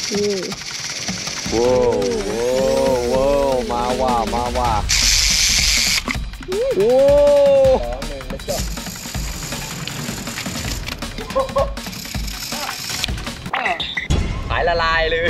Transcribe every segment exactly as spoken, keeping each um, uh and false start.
โว้โว้โว้มาว่ามาว่าโว้สองหนึ่งแล้วก็สายละลายเลย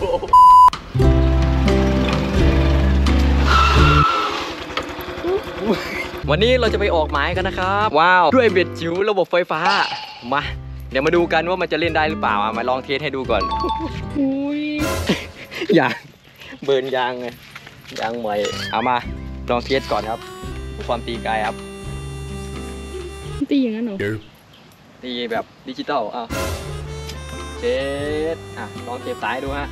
วันนี้เราจะไปออกหมายกันนะครับว้าวด้วยเบ็ดจิ๋วระบบไฟฟ้ามาเดี๋ยวมาดูกันว่ามันจะเล่นได้หรือเปล่ามาลองเทสให้ดูก่อนอุ้ยยางเบิร์นยางไงยางใหม่เอามาลองเทสก่อนครับความตีไกลครับตีอย่างนั้นเหรอตีแบบดิจิตอลอ่ะเทสอ่ะลองเก็บสายดูฮะ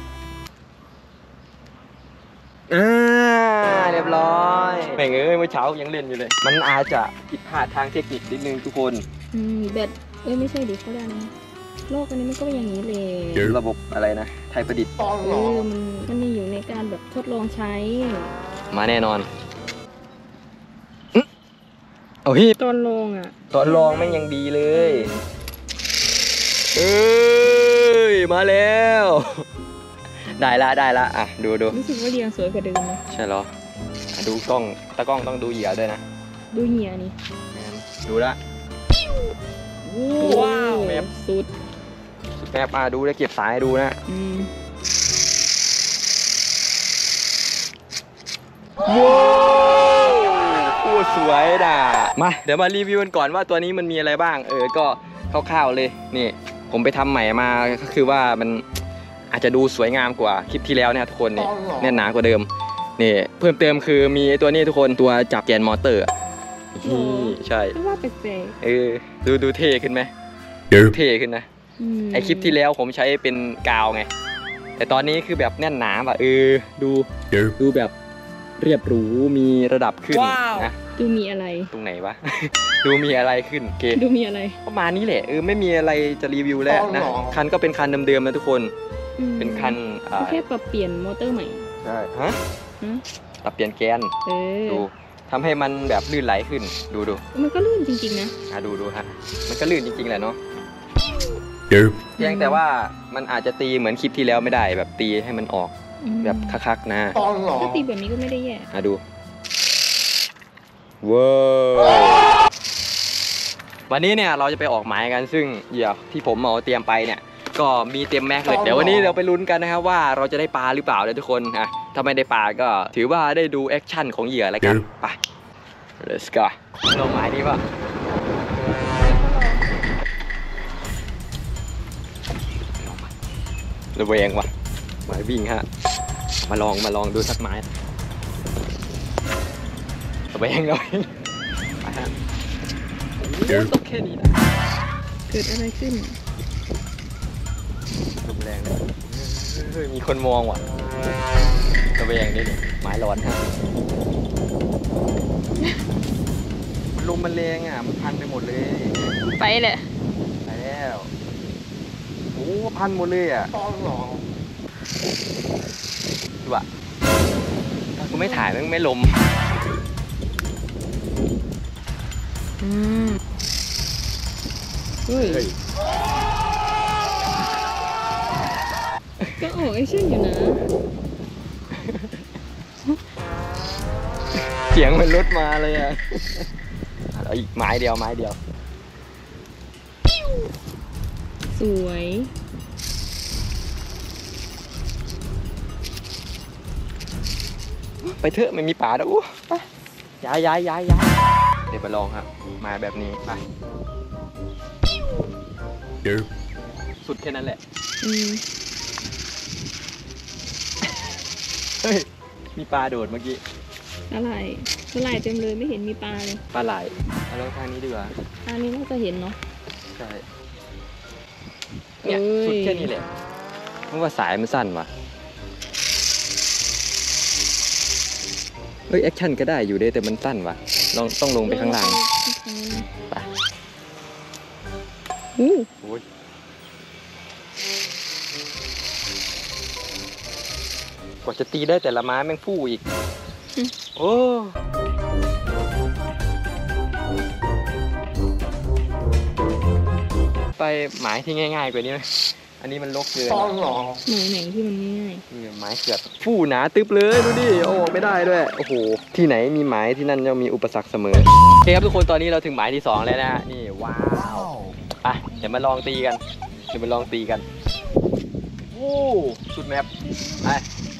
อ่าเรียบร้อยแม่งเอ้ยเมื่อเช้ายังเล่นอยู่เลยมันอาจจะผิดพลาดทางเทคนิคนิดนึงทุกคนอืมแบตเอ้ยไม่ใช่ดิเขาดันโลกอันนี้มันก็อย่างนี้เลยระบบอะไรนะไทยประดิษฐ์เออมันมันยังอยู่ในการแบบทดลองใช้มาแน่นอนโอ้ยตอนลองอ่ะตอนลองแม่งยังดีเลยเอ้ยมาแล้วได้ละได้ละอ่ะดูดูรู้สึกว่าเรียงสวยกว่าเดิมนะใช่เหรอดูกล้องตากล้องต้องดูเหยียดด้วยนะดูเหยียดนี่ดูละว้าวแบบสุดแอบมาดูแล้วเก็บสายดูนะว้าวโคตรสวยด่ามาเดี๋ยวมารีวิวกันก่อนว่าตัวนี้มันมีอะไรบ้างเออก็คร่าวๆเลยนี่ผมไปทำใหม่มาก็คือว่ามันอาจจะดูสวยงามกว่าคลิปที่แล้วเนี่ยทุกคนนี่แน่นหนากว่าเดิมนี่เพิ่มเติมคือมีตัวนี้ทุกคนตัวจับแกนมอเตอร์ใช่ว่าแปลกๆเออดูดูเท่ขึ้นไหมเท่ขึ้นนะไอคลิปที่แล้วผมใช้เป็นกาวไงแต่ตอนนี้คือแบบแน่นหนาแบบเออดูดูแบบเรียบหรูมีระดับขึ้นนะดูมีอะไรตรงไหนวะ ดูมีอะไรขึ้นเกดูมีอะไรประมาณนี้แหละเออไม่มีอะไรจะรีวิวแล้วนะคันก็เป็นคันเดิมๆนะทุกคนเป็นคันแค่ปรับเปลี่ยนมอเตอร์ใหม่ใช่ฮะปรับเปลี่ยนแกนดูทำให้มันแบบลื่นไหลขึ้นดูดูมันก็ลื่นจริงๆนะอ่ะดูดูฮะมันก็ลื่นจริงๆแหละเนาะเพียงแต่ว่ามันอาจจะตีเหมือนคลิปที่แล้วไม่ได้แบบตีให้มันออกแบบคักๆนะถ้าตีแบบนี้ก็ไม่ได้แย่อ่ะดูว้าววันนี้เนี่ยเราจะไปออกหมายกันซึ่งเหยื่อที่ผมเอาเตรียมไปเนี่ยก็มีเต็มแม็กเลยเดี๋ยววันนี้เราไปลุ้นกันนะครับว่าเราจะได้ปลาหรือเปล่าเลยทุกคนอ่ะถ้าไม่ได้ปลาก็ถือว่าได้ดูแอคชั่นของเหยื่อแล้วกันไป let's go ลงหมายนี้ป่ะระเวงว่ะหมายวิ่งฮะมาลองมาลองดูสักไม้ระเวงระเวงไปฮะตกแค่นี้นะเกิดอะไรขึ้นลมแรงเลยมีคนมองว่ะระเวงนี่ดิไม้ร้อนฮะมันลมมันแรงอ่ะมันพันไปหมดเลยไปเลยไปแล้วโอ้พันหมดเลยอ่ะดูอ่ะถ้ากูไม่ถ่ายมันไม่ลมอืมเฮ้ยก็ออกไอเช่นอยู่นะเสียงมันลดมาเลยอ่ะเอาอีกไม้เดียวไม้เดียวสวยไปเถอะไม่มีป่าแล้วอู้ย้ายย้ายย้ายย้ายเดี๋ยวไปลองครับมาแบบนี้ไปสุดแค่นั้นแหละเฮ้ยมีปลาโดดเมื่อกี้ปลาไหลปลาไหลเต็มเลยไม่เห็นมีปลาเลยปลาไหลเอาลองทางนี้ดีกว่าทางนี้น่าจะเห็นเนาะใช่เนี่ยสุดแค่นี้แหละเพราะว่าสายมันสั้นว่ะเฮ้ยแอคชั่นก็ได้อยู่ได้แต่มันสั้นว่ะลองต้องลงไปข้างล่างไปอู้กว่าจะตีได้แต่ละม้าแม่งฟู่อีกโอ้ไปหมายที่ง่ายๆกว่านี้ไหมอันนี้มันลกเกินไหนไหนที่มันง่ายนี่ไม้เกือบฟู่หนาตึ๊บเลยดูดิโอ้ไม่ได้ด้วยโอ้โหที่ไหนมีหมายที่นั่นย่อมมีอุปสรรคเสมอโอเคครับทุกคนตอนนี้เราถึงหมายที่สองแล้วนะนี่ว้าวอ่ะเดี๋ยวมาลองตีกันเดี๋ยวมาลองตีกันโอ้สุดแมปไป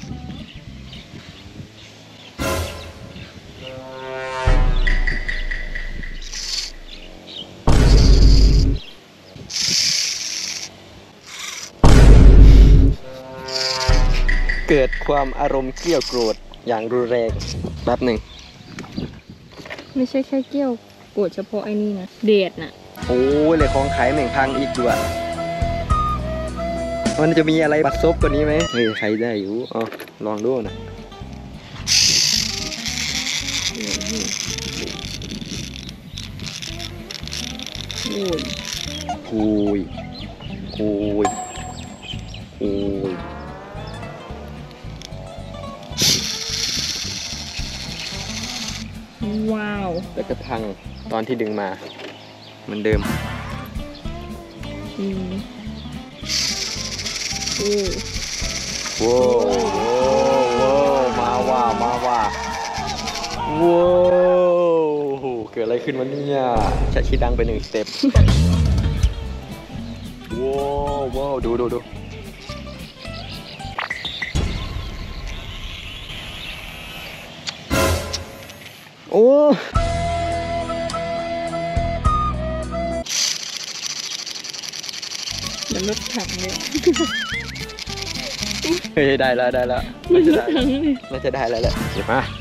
เกิดความอารมณ์เกลี้ยวโกรธอย่างรุนแรงแป๊บหนึ่งไม่ใช่แค่เกี้ยวโกรธเฉพาะไอ้นี่นะเดดน่ะโอ้ยเลยของขายแม่งพังอีกด้วยมันจะมีอะไรบัดซบกว่านี้ไหมเฮ้ยใครได้อยู่อ๋อลองดูนะโอ้ยโอ้ยโอ้ยโอ้ยว้าวแล้วก็พังตอนที่ดึงมาเหมือนเดิมอืมโอ้โว้โว้โว้มาว่ามาว่าโว้เกิดอะไรขึ้นวะเนี่ยชัดชีดังไปหนึ่งสเต็ปโว้โว้ดูดูดูโอ้เดี๋ยวรถถังเลยเฮ้ยได้แล้วได้แล้วมัน่าน จะรถได้ถังเลยน่าจะได้แล้วแหละเดี๋ยวมา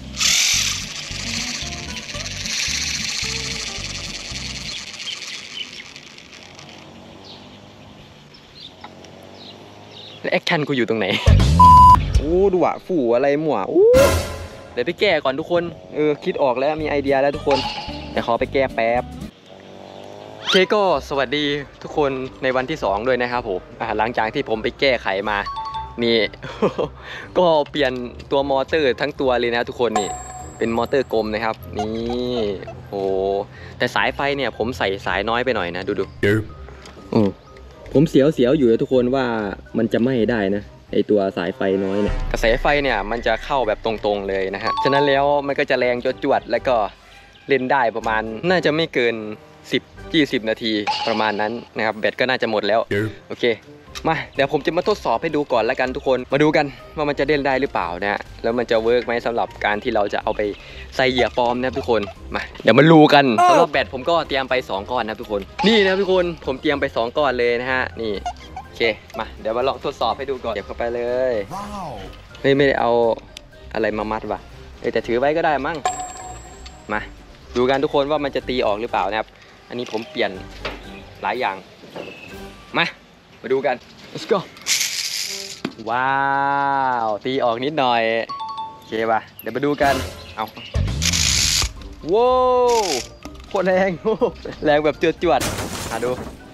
แล้วแอคชั่นกูอยู่ตรงไหน โอ้ดูอะฝูอะไรหมั่วอู้เดี๋ยวไปแก้ก่อนทุกคนเออคิดออกแล้วมีไอเดียแล้วทุกคนแต่ขอไปแก้แป๊บโอเคก็สวัสดีทุกคนในวันที่สองด้วยนะครับผมอ่าหลังจากที่ผมไปแก้ไขมานี่ ก็เปลี่ยนตัวมอเตอร์ทั้งตัวเลยนะทุกคนนี่เป็นมอเตอร์กลมนะครับนี่โอ้แต่สายไฟเนี่ยผมใส่สายน้อยไปหน่อยนะดูดูโอ้ผมเสียวเสียวอยู่นะทุกคนว่ามันจะไหม้ได้นะไอตัวสายไฟน้อยเนี่ยกระแสไฟเนี่ยมันจะเข้าแบบตรงๆเลยนะฮะฉะนั้นแล้วมันก็จะแรงจวดๆแล้วก็เล่นได้ประมาณน่าจะไม่เกินสิบ ยี่สิบนาทีประมาณนั้นนะครับแบตก็น่าจะหมดแล้วโอเคมาเดี๋ยวผมจะมาทดสอบให้ดูก่อนแล้วกันทุกคนมาดูกันว่ามันจะเล่นได้หรือเปล่านะแล้วมันจะเวิร์กไหมสำหรับการที่เราจะเอาไปใส่เหยื่อปลอมนะทุกคนมาเดี๋ยวมาดูกันสำหรับแบตผมก็เตรียมไปสองก้อนนะทุกคนนี่นะทุกคนผมเตรียมไปสองก้อนเลยนะฮะนี่โอเคมาเดี๋ยวมาลองทดสอบให้ดูก่อนเก็บเข้าไปเลยเฮ้ยไม่ได้เอาอะไรมามัดว่ะแต่ถือไว้ก็ได้มั้งมาดูกันทุกคนว่ามันจะตีออกหรือเปล่านะครับอันนี้ผมเปลี่ยนหลายอย่างมามาดูกัน let's go ว้าวตีออกนิดหน่อยโอเคป่ะเดี๋ยวมาดูกันเอาว้าวโคตรแรงแรงแบบจวดจวดอ่ะดู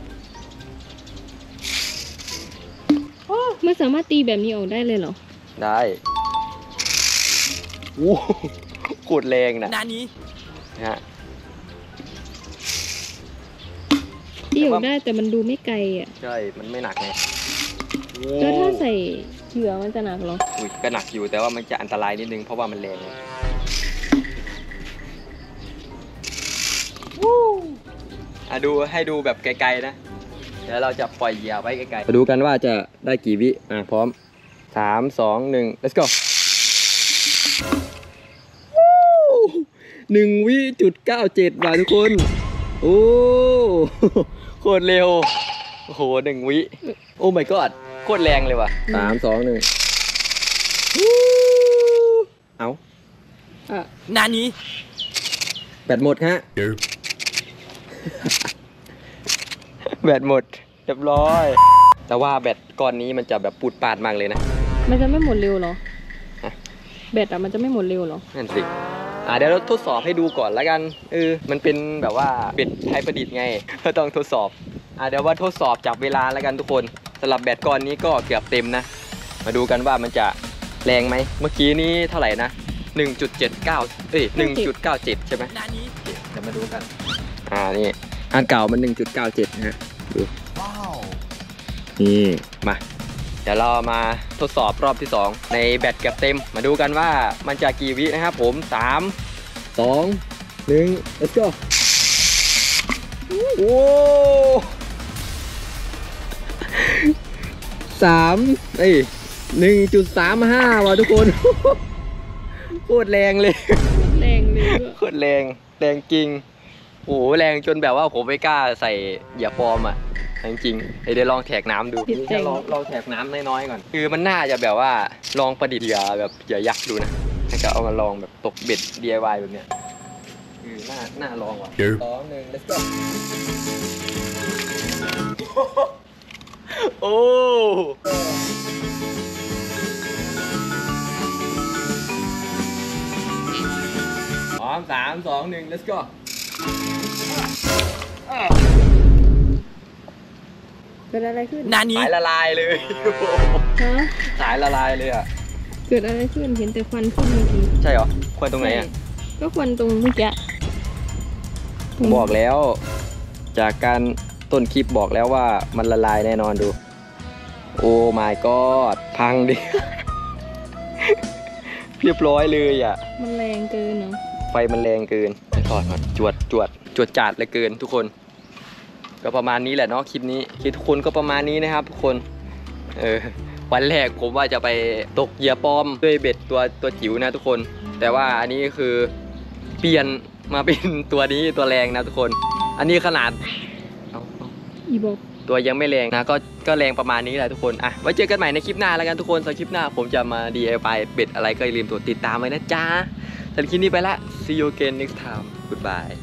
ไม่สามารถตีแบบนี้ออกได้เลยเหรอได้ว้าวโคตรแรงนะนานี้ฮะตีออกได้แต่มันดูไม่ไกลอ่ะใช่มันไม่หนักไงแล้วถ้าใส่เหยื่อมันจะหนักเหรออุ้ยก็หนักอยู่แต่ว่ามันจะอันตรายนิดนึงเพราะว่ามันแรงอ่ะดูให้ดูแบบไกลๆนะเดี๋ยวเราจะปล่อยเหยื่อไว้ไกลๆมาดูกันว่าจะได้กี่วิอ่ะพร้อมสามสองหนึ่ง let's go หนึ่งวิจุดเก้าเจ็ดว่ะทุกคนโอ้โคตรเร็วโอ้โหหนึ่งวิโอ้ my god โคตรแรงเลยว่ะสามสองหนึ่งเอาอ่ะนานี้แบตหมดฮะแบตหมดเรียบร้อยแต่ว่าแบตก้อนนี้มันจะแบบปูดปาดมากเลยนะมันจะไม่หมดเร็วเหรอแบตอะมันจะไม่หมดเร็วเหรอนั่นสิอ่าเดี๋ยวเราทดสอบให้ดูก่อนแล้วกันเออมันเป็นแบบว่าเบ็ดไทยประดิษฐ์ไงก็ต้องทดสอบอ่าเดี๋ยวว่าทดสอบจับเวลาแล้วกันทุกคนสำหรับแบตก้อนนี้ก็เกือบเต็มนะมาดูกันว่ามันจะแรงไหมเมื่อกี้นี้เท่าไหร่นะ หนึ่งจุดเจ็ดเก้า เอ้ย หนึ่งจุดเก้าเจ็ด ใช่ไหมเดี๋ยวมาดูกันอ่านี่อันเก่ามัน หนึ่งจุดเก้าเจ็ด นะฮะดูว้าวนี่มาเดี๋ยวเรามาทดสอบรอบที่สองในแบตเกือบเต็มมาดูกันว่ามันจะกี่วินะครับผมสามสองหนึ่ง let's go โอ้สามเอ้ยหนึ่งจุดสามห้าว่ะทุกคน โคตรแรงเลยแรงเลยด้วยโคตรแรงแรงจริงโอ้โหแรงจนแบบว่าผมไม่กล้าใส่เหยื่อฟอร์มอ่ะจริงๆเดี๋ยวลองแทกน้ำดูจะลองลองแทกน้ำน้อยๆก่อนคือมันน่าจะแบบว่าลองประดิษฐ์เหยื่อแบบเหยื่อยักษ์ดูนะแล้วก็เอามาลองแบบตกเบ็ด ดี ไอ วาย แบบเนี้ยคือน่าน่าลองว่ะสองหนึ่ง let's go โอ้พร้อมสามสองหนึ่ง let's go เกิดอะไรขึ้นสายละลายเลยฮะสายละลายเลยอ่ะเกิดอะไรขึ้นเห็นแต่ควันขึ้นเมื่อกี้ใช่เหรอควันตรงไหนอ่ะก็ควันตรงเมื่อกี้ผมบอกแล้ว จากการต้นคลิปบอกแล้วว่ามันละลายแน่นอนดู โอ้ my god พังดิ เรียบร้อยเลยอ่ะมันแรงเกินเนาะไฟมันแรงเกินไปถอดก่อนจวดจวดจวดจัดเลยเกินทุกคน ก็ประมาณนี้แหละเนาะคลิปนี้คลิปทุกคนก็ประมาณนี้นะครับทุกคนเออวันแรกผมว่าจะไปตกเหยื่อปลอมด้วยเบ็ดตัวตัวจิ๋วนะทุกคน แต่ว่าอันนี้คือเปลี่ยนมาเป็นตัวนี้ตัวแรงนะทุกคน อันนี้ขนาดเอาเอาอีบอกตัวยังไม่แรงนะก็ก็แรงประมาณนี้แหละทุกคนอ่ะไว้เจอกันใหม่ในคลิปหน้าแล้วกันทุกคนสำหรับคลิปหน้าผมจะมา ดี ไอ วาย เบ็ดอะไรก็อย่าลืมตัวติดตามไว้นะจ๊ะสำหรับคลิปนี้ไปละ see you again next time goodbye